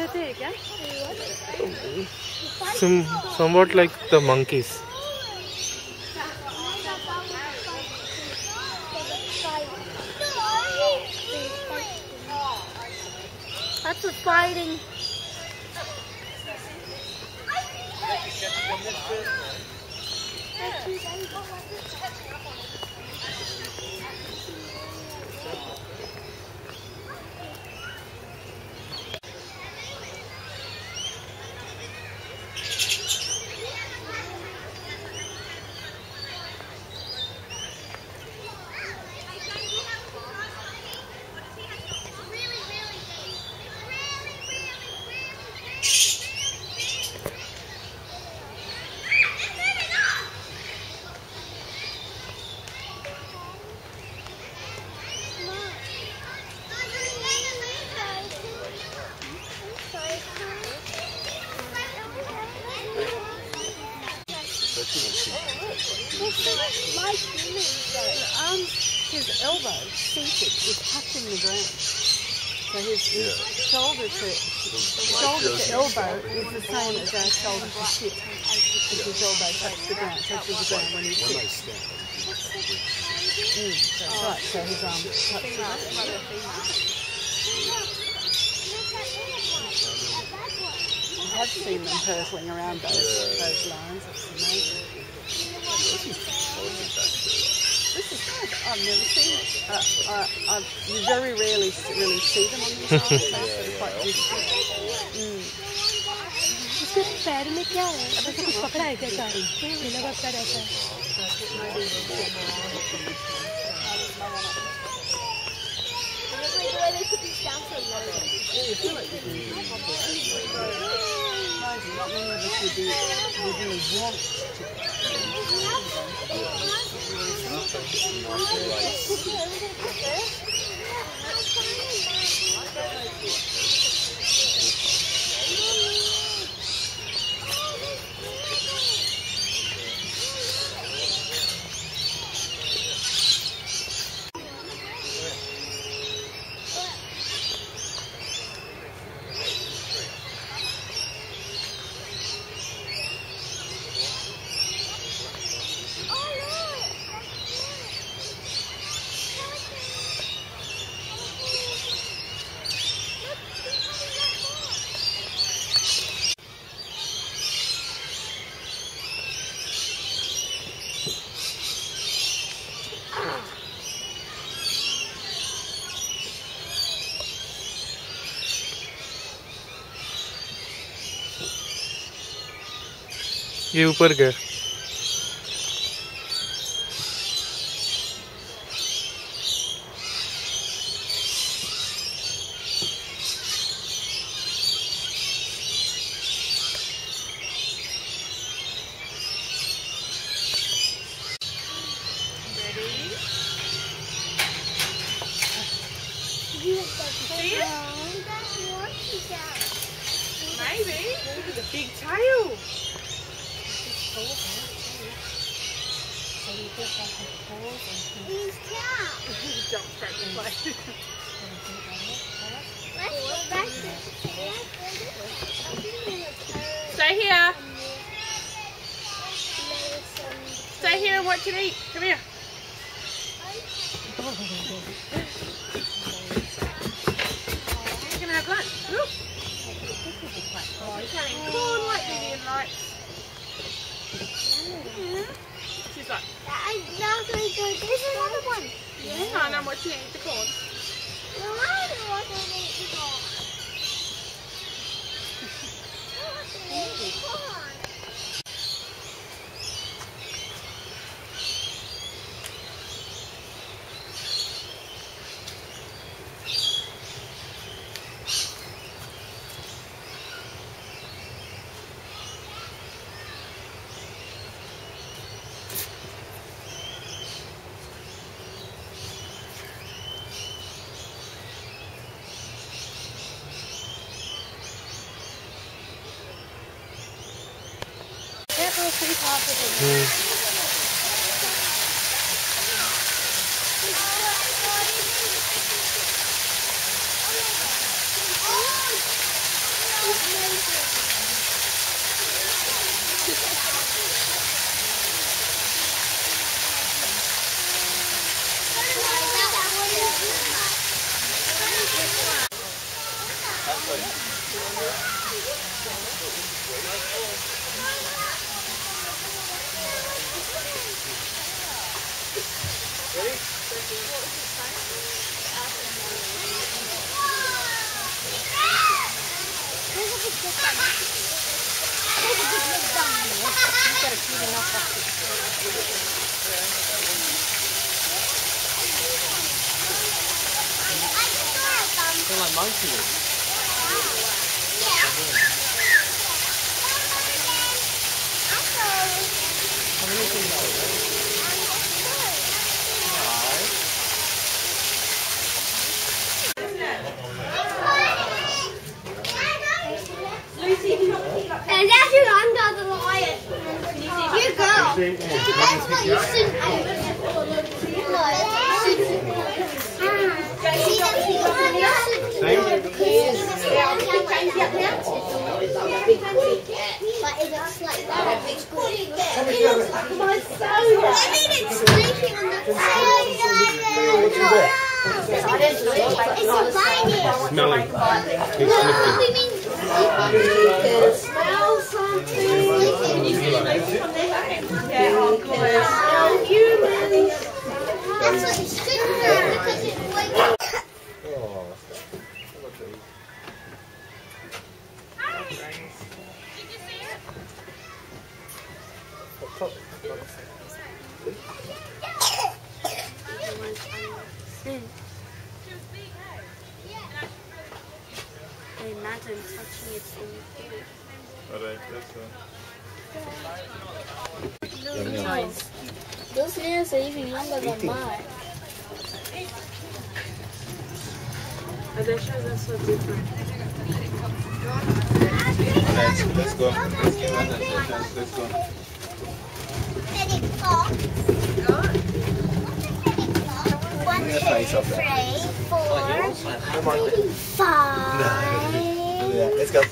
Somewhat like the monkeys. That's what's fighting. His elbow, seated, is touching the ground. So his shoulder to elbow is the same as our shoulder to hip. If his elbow touches the ground when he sits. That's right, so his arm touches the ground. I have seen them hurtling around those lines. It's amazing. This is good. I've never seen it. You very rarely really see them on these lines. They're quite beautiful. इसके पैर में क्या है? अब ऐसे कुछ पकड़ा है क्या गाड़ी? ढीला पकड़ा रहता है. Not many of us would really want ये ऊपर गया. Maybe. Look at the big tail. He's cat. He jumped straight in place. Let's go back to Stay here. Stay here and watch it eat. Come here. You're going to have lunch. Look. Oh, he's having corn like Vivian likes. She's like, There's another one. hang on, I'm watching you eat the corn. Well, I don't want to eat the corn. I want to eat the corn. They're like monkeys. And that's your under the lion. You go. That's what you should do. But it looks like that. It's sleeping on the It's Smelling. smell something. That's what it's good for because it's like. Imagine touching its own food. Those nails are even longer than mine. And then shows us so different. Let's go. Let's go. One, two, three, 4, 5. Let's go. Is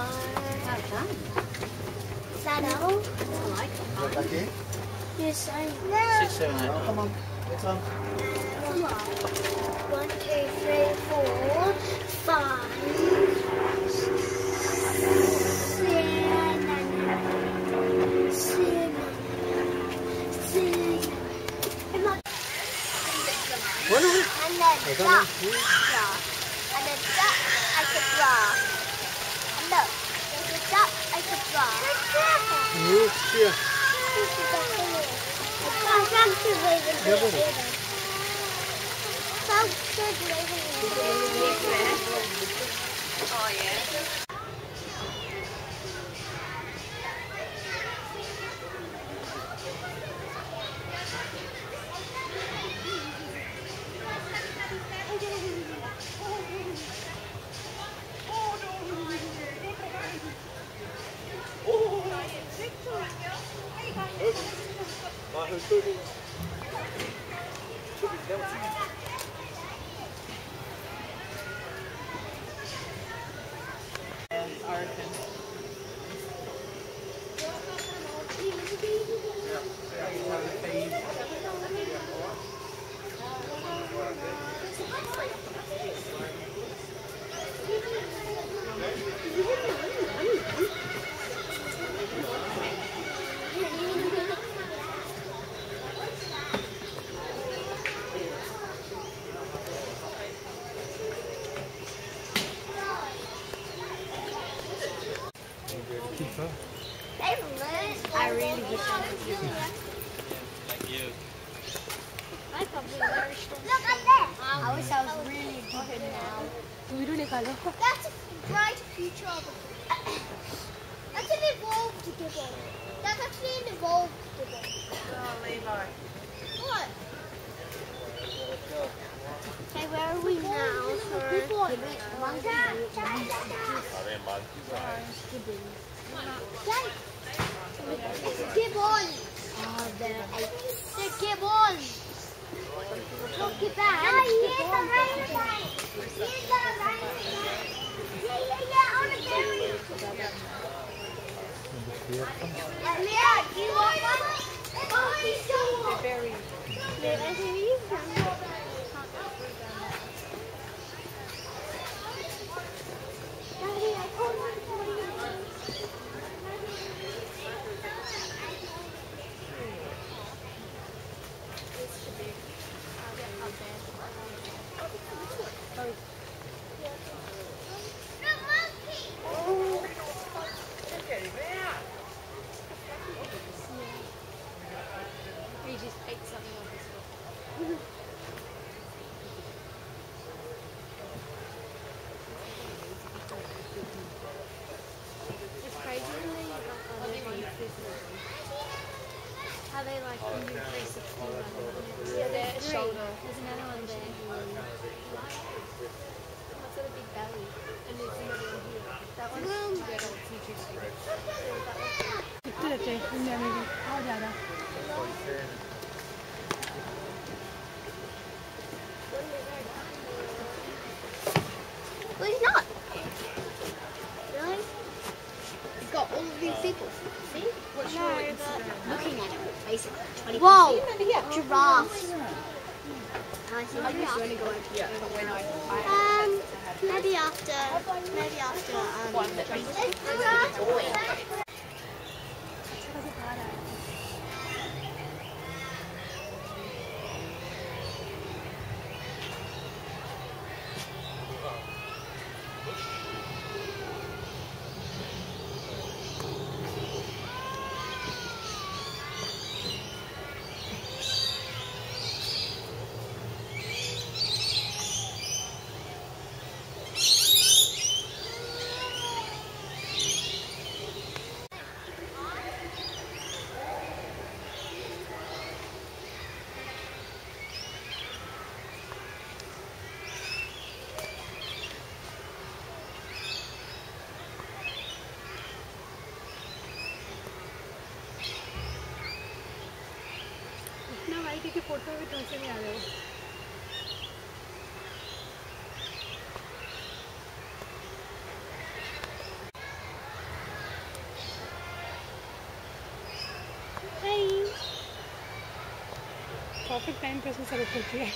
that all? Okay. Yes, I know. 6, 7, 8. Come on. Let's go. 1, 2, 3, 4, 5, 6. And then duck, draw. And then duck, I could draw. And look, there's a duck I could draw. Yeah. Oh yeah. I really wish I was you. Like you. I probably very strong. Look at that. I wish I was really good now. That's a bright future of it. That's an evolved gibble. That's actually an evolved gibble. Oh, Levi. What? Okay, where are we now? It's gibbon. Oh, they're gibbon. Look at that. Yeah, here's the rainbow. Here's the rainbow. Yeah, on the berry. Yeah, do you want one? Oh, he's so hot. Berry. just ate something off his foot. It's crazy how they like can do 360 running. Yeah, their shoulder. There's another one there. It's got a big belly. And there's another one here. That one's yeah, that's interesting. दिखते रहते हैं India में भी और ज़्यादा. Well, he's not. Really? He's got all of these people. See? What's No, your but looking at it, basically. 20%. Whoa! Yeah, Giraffes. I used to only go over here, but when Maybe after. इतना white है कि photo भी ढंग से नहीं आ रहे हो. Perfect time पे उसने सब ऊपर किया.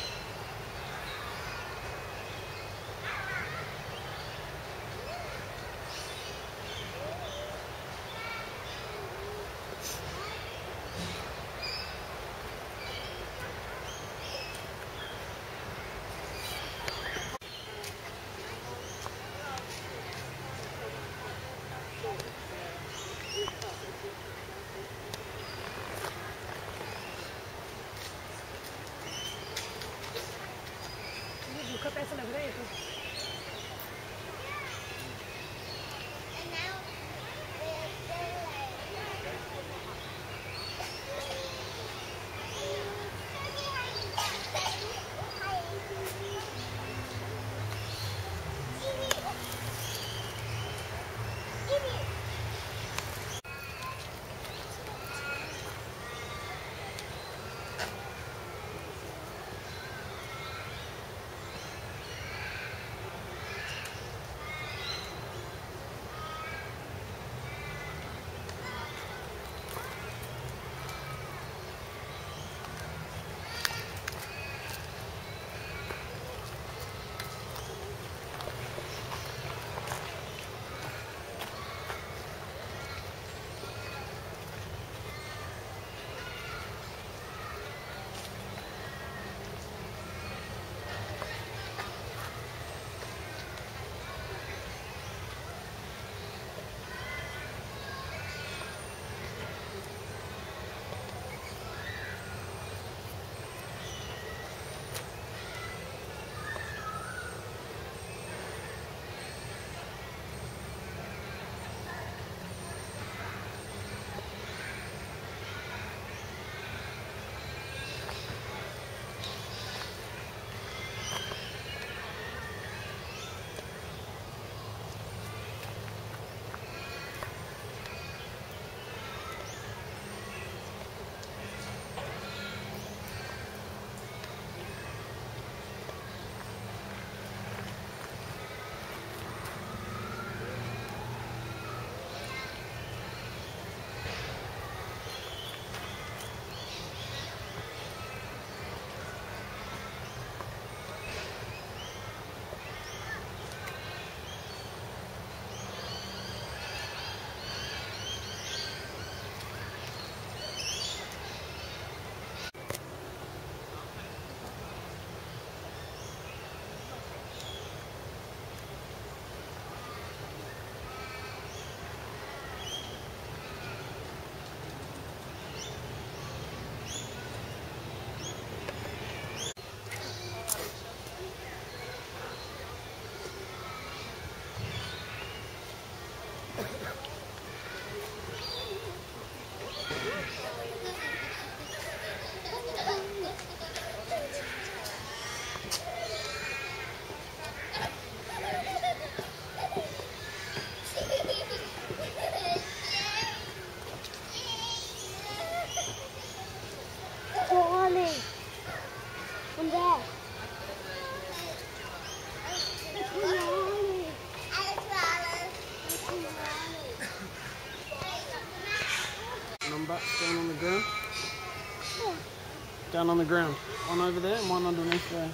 down on the ground. One over there and one underneath there.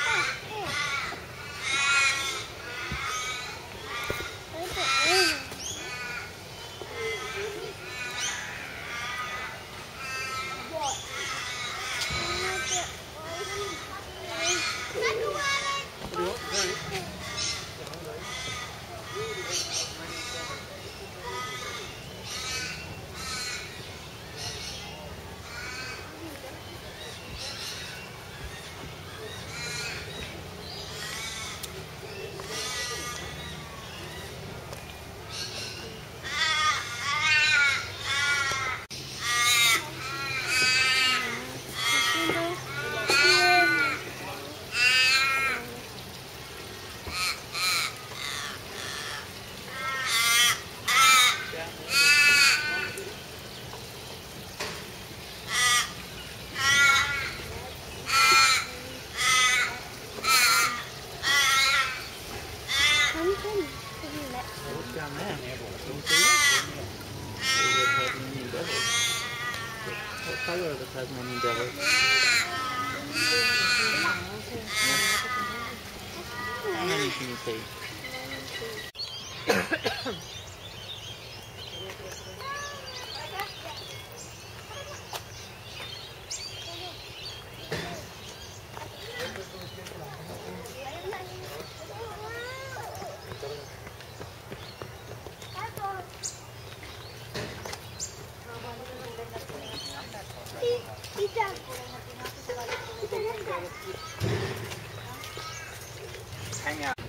Down there. Can you see it? The Tasmanian devil. What colour are the Tasmanian devils? How many can you see? Hang out.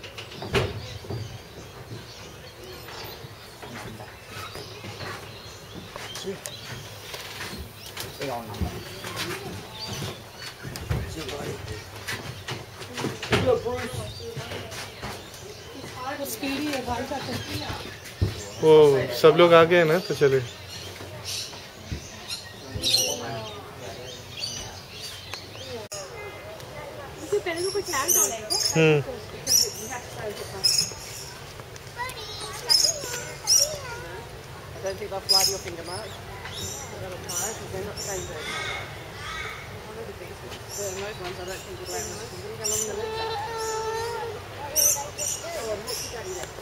वो सब लोग आ गए ना तो चले I don't think they'll fly to your finger mark. They'll apply because they're not the same bird. One of the biggest ones. The most ones I don't think will land on the finger. How long will it take? Oh, what's your daddy there?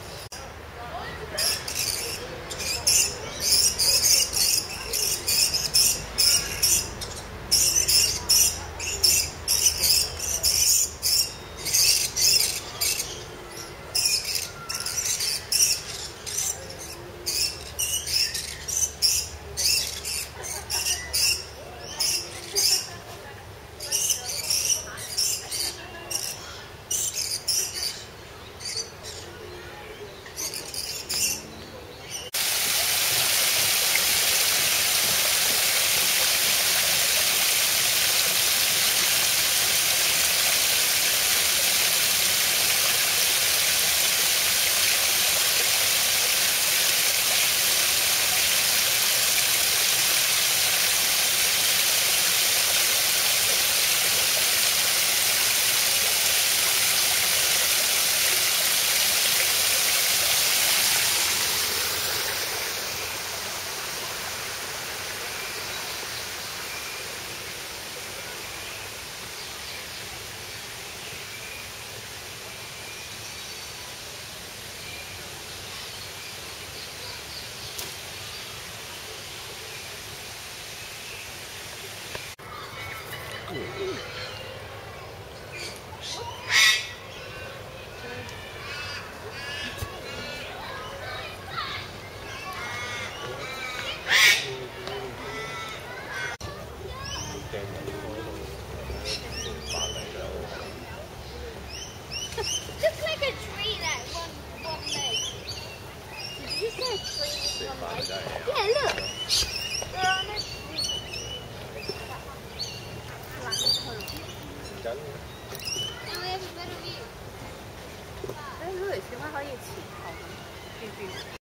Just like a tree that one leg. Did you say a tree with one leg? Yeah, look. They're on a tree. Now we have a better view. 哎，对，喜欢好一起，好吗？